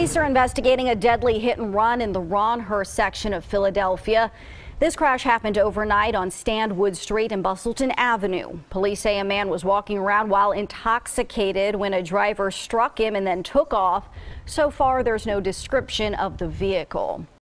Police are investigating a deadly hit and run in the Rhawnhurst section of Philadelphia. This crash happened overnight on Stanwood Street and Bustleton Avenue. Police say a man was walking around while intoxicated when a driver struck him and then took off. So far, there's no description of the vehicle.